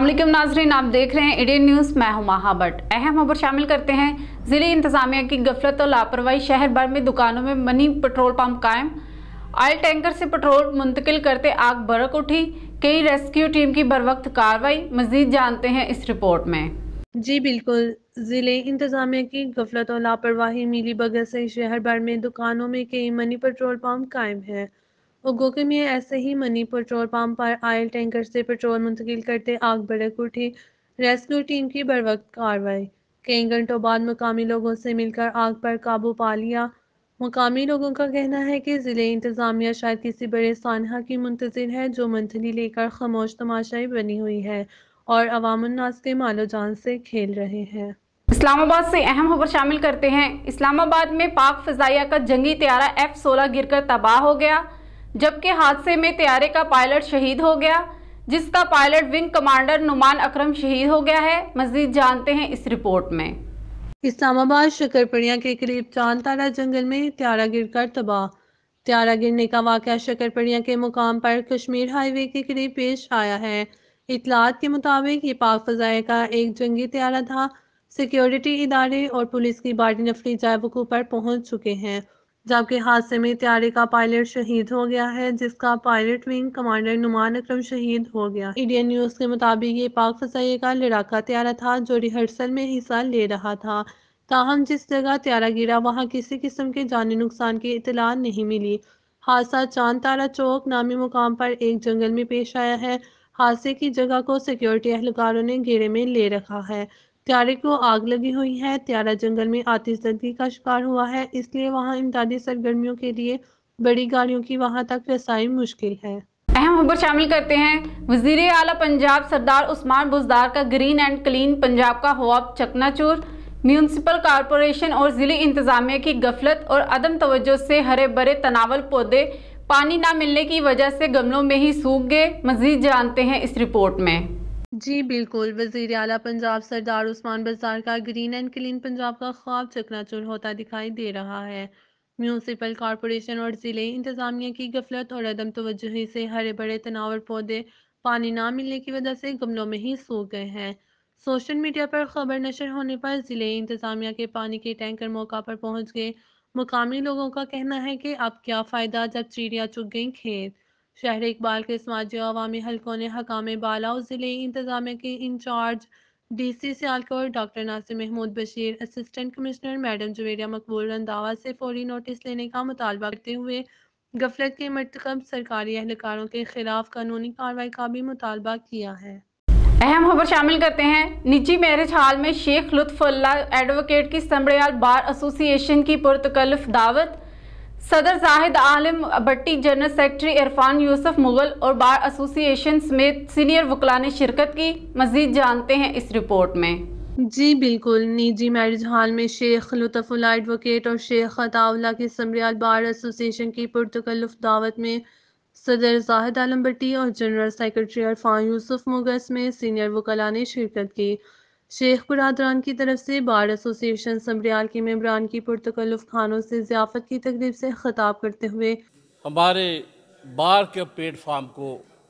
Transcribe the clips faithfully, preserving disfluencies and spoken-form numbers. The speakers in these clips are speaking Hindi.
अस्सलाम वालेकुम नाज़रीन, आप देख रहे हैं इंडियन न्यूज़। मैं हूं माहा भट्ट। अहम खबर शामिल करते हैं। जिले इंतजामिया की गफलत और लापरवाही, शहर भर में दुकानों में मनी पेट्रोल पंप कायम। ऑयल टैंकर से पेट्रोल मुंतकिल करते आग भड़क उठी। कई रेस्क्यू टीम की बरवक्त कार्रवाई। मजीद जानते हैं इस रिपोर्ट में। जी बिल्कुल, जिले इंतजामिया की गफलत और लापरवाही मिली भगत से शहर भर में दुकानों में कई मनी पेट्रोल पंप कायम है। उगोके में ऐसे ही मनी पेट्रोल पंप पर ऑयल टैंकर से पेट्रोल मुंतकिल करते आग भड़क उठी। रेस्क्यू टीम की बरवक्त कार्रवाई। कई घंटों बाद मुकामी लोगों से मिलकर आग पर काबू पा लिया। मुकामी लोगों का कहना है कि जिले इंतजामिया शायद किसी बड़े सानहा की मुंतजिर है, जो मंथली लेकर खामोश तमाशाई बनी हुई है और अवामुन्नास के मालो जान से खेल रहे हैं। इस्लामाबाद से अहम खबर शामिल करते हैं। इस्लामाबाद में पाक फ़िज़ाइया का जंगी त्यारा एफ सोलह गिरकर तबाह हो गया, जबकि हादसे में त्यारे का पायलट शहीद हो गया, जिसका pilot wing commander Numan Akram शहीद हो गया है। मजीद जानते हैं इस रिपोर्ट में। इस्लामाबाद शकरपड़िया के करीब चांद तारा जंगल में त्यारा गिरकर तबाह। त्यारा गिरने का वाक़या शकरपड़िया के मुकाम पर कश्मीर हाईवे के करीब पेश आया है। इतलात के मुताबिक ये पाक फ़ज़ाइया का एक जंगी त्यारा था। सिक्योरिटी इदारे और पुलिस की बाड़ी नफरी जाए वकूफ़ पर पहुंच चुके हैं, जबकि हादसे में त्यारे का पायलट शहीद हो गया है, जिसका pilot wing commander Numan Akram शहीद हो गया। इंडियन न्यूज़ के मुताबिक ये पाक फ़ज़ाइया का लड़ाका त्यारा था, जो रिहर्सल में हिस्सा ले रहा था। ताहम जिस जगह त्यारा गिरा वहां किसी किस्म के जानी नुकसान की इतला नहीं मिली। हादसा चांद तारा चौक नामी मुकाम पर एक जंगल में पेश आया है। हादसे की जगह को सिक्योरिटी एहलकारों ने घेरे में ले रखा है। त्यारे को आग लगी हुई है। त्यारा जंगल में आतिशबाजी का शिकार हुआ है, इसलिए वहां इमदादी सरगर्मियों के लिए बड़ी गाड़ियों की वहां तक रसाई मुश्किल है। अहम खबर शामिल करते हैं। वजीर आला पंजाब सरदार उस्मान बुज़दार का ग्रीन एंड क्लीन पंजाब का ख्वाब चकनाचूर। म्यूनसिपल कॉरपोरेशन और जिले इंतजामिया की गफलत और अदम तवज्जो से हरे भरे तनावल पौधे पानी ना मिलने की वजह से गमलों में ही सूख गए। मजीद जानते हैं इस रिपोर्ट में। जी बिल्कुल, वज़ीर आला पंजाब सरदार उस्मान बुज़दार का ग्रीन एंड क्लीन पंजाब का ख्वाब चकनाचूर होता दिखाई दे रहा है। म्यूनसिपल कॉरपोरेशन और ज़िले इंतज़ामिया की गफलत और अदम तवज्जुही से हरे भरे तनावर पौधे पानी ना मिलने की वजह से गमलों में ही सूख गए हैं। सोशल मीडिया पर खबर नशर होने पर ज़िले इंतज़ामिया के पानी के टैंकर मौका पर पहुँच गए। मुकामी लोगों का कहना है कि अब क्या फ़ायदा जब चिड़िया चुग गई खेत। शहर इकबाल के समाजी और अवामी हलकों ने हकाम बाला और ज़िले इंतज़ामिया के incharge D C Sialkot doctor Nasir Mahmood Bashir, assistant commissioner madam Juveria Maqbool Randhawa से फौरी नोटिस लेने का मुतालबा करते हुए गफलत के मरतकब सरकारी एहलकारों के खिलाफ कानूनी कार्रवाई का भी मुतालबा किया है। अहम खबर शामिल करते हैं। निजी मैरिज हाल में शेख लुत्फुल्लाह एडवोकेट की संबड़ियाल बार एसोसिएशन की पुरतकल्लुफ दावत। सदर जाहिद आलिम भट्टी, जनरल सेक्रेटरी इरफान यूसुफ मुगल और बार एसोसिएशन समेत सीनियर वकला ने शिरकत की। मजीद जानते हैं इस रिपोर्ट में। जी बिल्कुल, निजी मैरिज हाल में शेख लुत्फुल्लाह एडवोकेट और शेख अताउल्लाह की संबड़ियाल बार एसोसिएशन की पुरतकल्लुफ दावत में सदर जाहिद आलम भट्टी और जनरल सेक्रेटरी इरफान यूसुफ मुगस में सीनियर वकला ने शिरकत की। शेख बरादरान की तरफ से बार एसोसिएशन संबड़ियाल के मेंबरान की पुरतकल्लुफ खानों से ज़ियाफ़त की तकरीब से ख़िताब करते हुए हमारे बार के प्लेटफार्म को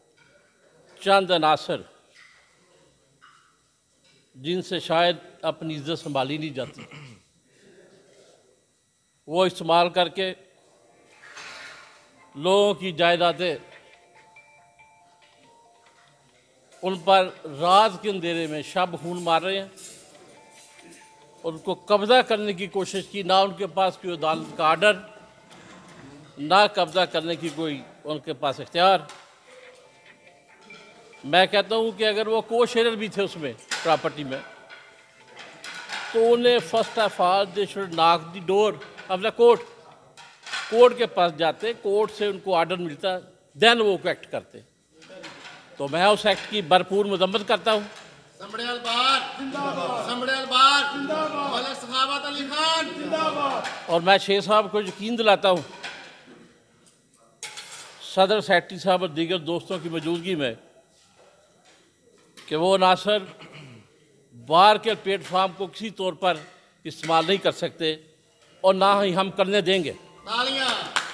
चंद अनासर जिनसे शायद अपनी इज्जत संभाली नहीं जाती, वो इस्तेमाल करके लोगों की जायदादें उन पर रात के अंधेरे में शब खून मार रहे हैं और उनको कब्ज़ा करने की कोशिश की। ना उनके पास कोई अदालत का आर्डर, ना कब्ज़ा करने की कोई उनके पास इख्तियार। मैं कहता हूँ कि अगर वो को शेयर भी थे उसमें प्रॉपर्टी में, तो उन्हें first of all they should knock the door of the court. Court के पास जाते, कोर्ट से उनको ऑर्डर मिलता, देन वो एक्ट करते। तो मैं उस एक्ट की भरपूर मजम्मत करता हूँ। संबड़ियाल बार जिंदाबाद, संबड़ियाल बार जिंदाबाद, मौलाना सखावत अली खान जिंदाबाद। और मैं शेख साहब को यकीन दिलाता हूँ, सदर सेक्रेटरी साहब और दीगर दोस्तों की मौजूदगी में, कि वो नासर बार के प्लेटफार्म को किसी तौर पर इस्तेमाल नहीं कर सकते और ना ही हम करने देंगे।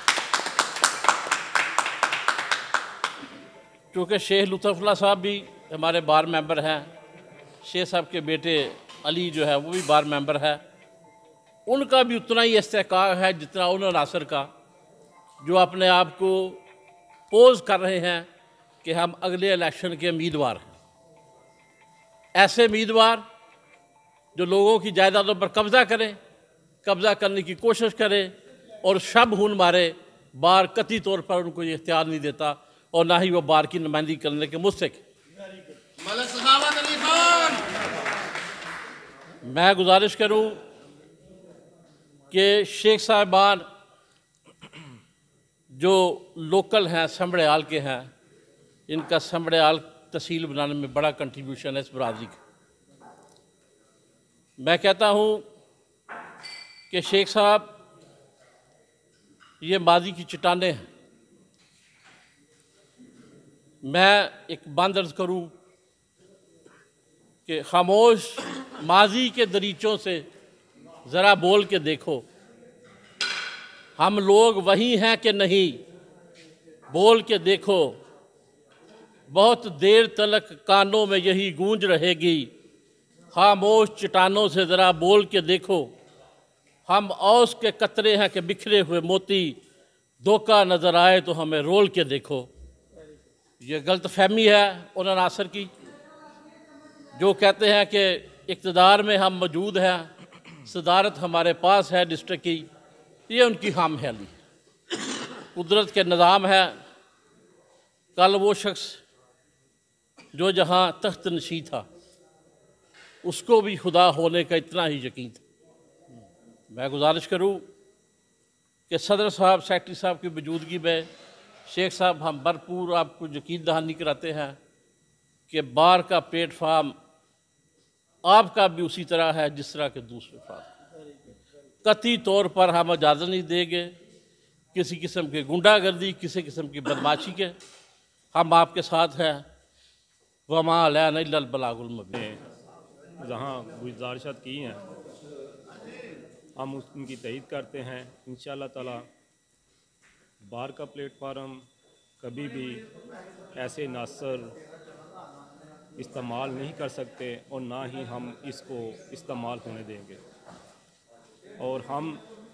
क्योंकि शेख लुत्फुल्लाह साहब भी हमारे बार मेंबर हैं, शेख साहब के बेटे अली जो है वो भी बार मेंबर है, उनका भी उतना ही इस्तेहकाक है जितना उन अनासर का जो अपने आप को पोज कर रहे हैं कि हम अगले इलेक्शन के उम्मीदवार हैं। ऐसे उम्मीदवार जो लोगों की जायदादों पर कब्ज़ा करें, कब्ज़ा करने की कोशिश करें और शब खून मारे, बार कतई तौर पर उनको ये इख्तियार नहीं देता और ना ही वो बार की नुमाइंदगी करने के मुस्तहिक। मलक सखावत अली खान। मैं गुजारिश करूं कि शेख साहबान जो लोकल हैं, समड़याल के हैं, इनका समड़याल तहसील बनाने में बड़ा कंट्रीब्यूशन है इस बरादरी का। मैं कहता हूं कि शेख साहब ये माजी की चट्टानें हैं। मैं एक बात अर्ज़ करूं कि खामोश माजी के दरीचों से ज़रा बोल के देखो, हम लोग वही हैं कि नहीं, बोल के देखो, बहुत देर तलक कानों में यही गूंज रहेगी, खामोश चट्टानों से ज़रा बोल के देखो, हम औस के कतरे हैं कि बिखरे हुए मोती, धोखा नज़र आए तो हमें रोल के देखो। ये गलत फहमी है उन अनासर की जो कहते हैं कि इक़्तिदार में हम मौजूद हैं, सदारत हमारे पास है डिस्ट्रिक्ट की, ये उनकी खाम ख्याली है। कुदरत के निज़ाम है। कल वो शख्स जो जहाँ तख्त नशी था उसको भी खुदा होने का इतना ही यकीन था। मैं गुजारिश करूँ कि सदर साहब, सेक्रेटरी साहब की मौजूदगी में शेख साहब हम भरपूर आपको यकीन दहानी कराते हैं कि बार का प्लेटफार्म आपका भी उसी तरह है जिस तरह के दूसरे फार्म। कतई तौर पर हम इजाज़त नहीं देंगे किसी किस्म के गुंडागर्दी, किसी किस्म की बदमाशी के। हम आपके साथ हैं। वमा अलैना इल्लल बलागुल मुबीन। जहाँ गुजारिशात की हैं हम उनकी तईद करते हैं। इंशाअल्लाह ताला बार का प्लेटफार्म कभी भी ऐसे नासर इस्तेमाल नहीं कर सकते और ना ही हम इसको इस्तेमाल होने देंगे। और हम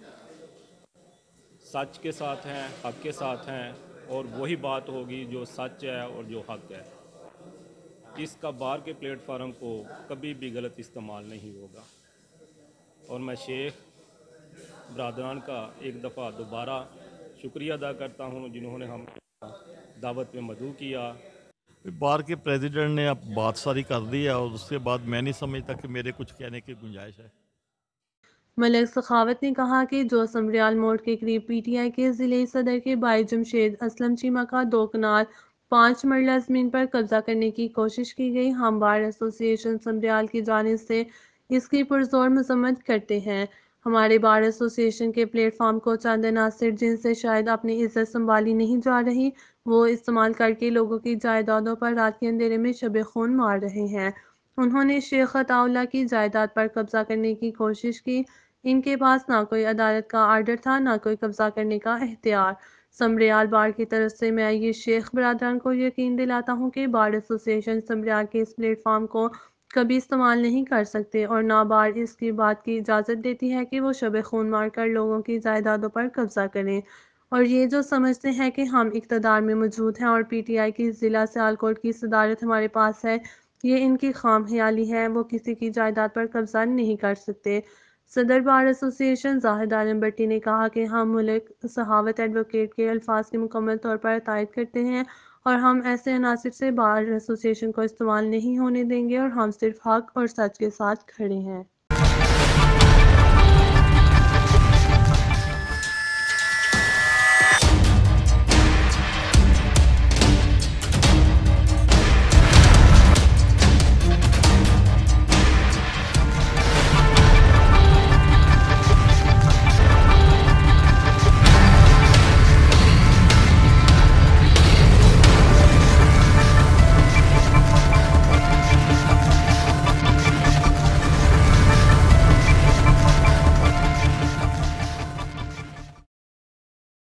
सच के साथ हैं, हक़ के साथ हैं और वही बात होगी जो सच है और जो हक़ है। इसका बार के प्लेटफार्म को कभी भी गलत इस्तेमाल नहीं होगा। और मैं शेख बरादरान का एक दफ़ा दोबारा शुक्रिया अदा करता हूँ जिन्होंने हम दावत में मदऊ किया। बार के प्रेसिडेंट ने अब बात सारी कर दी है और उसके बाद मैं नहीं समझता कि मेरे कुछ कहने की गुंजाइश है। मलक सखावत ने कहा कि जो समड़याल मोड़ के करीब पीटीआई के ज़िले सदर के भाई जमशेद असलम चीमा का दो कनाल पाँच मरला ज़मीन पर कब्जा करने की कोशिश की गई। हम बार एसोसिएशन समड़याल की जानिब से इसकी पुरजोर मजम्मत करते हैं। हमारे बार एसोसिएशन के प्लेटफार्म को चंद अनासिर जिनसे शायद अपनी इज्जत संभाली नहीं जा रही, वो इस्तेमाल करके लोगों की जायदादों पर रात के अंधेरे में शब खून मार रहे हैं। उन्होंने शेख अताउल्लाह की जायदाद पर कब्जा करने की कोशिश की। इनके पास ना कोई अदालत का आर्डर था, ना कोई कब्जा करने का इख्तियार। समड़याल बार की तरफ से मैं ये शेख बरादरान को यकीन दिलाता हूँ कि बार एसोसिएशन समड़याल के इस प्लेटफार्म को कभी इस्तेमाल नहीं कर सकते और ना बार इसकी बात की इजाज़त देती है कि वो शब खून मार कर लोगों की जायदादों पर कब्जा करें। और ये जो समझते हैं कि हम इक़्तिदार में मौजूद हैं और पीटीआई की ज़िला सियालकोट की सदारत हमारे पास है, ये इनकी खाम ख्याली है। वो किसी की जायदाद पर कब्जा नहीं कर सकते। सदर बार एसोसिएशन जाहिद आलम भट्टी ने कहा कि हम मलिक सहावत एडवोकेट के अल्फाज की मुकम्मल तौर पर तायद करते हैं और हम ऐसे अनासिर से बार एसोसिएशन को इस्तेमाल नहीं होने देंगे और हम सिर्फ हक और सच के साथ खड़े हैं।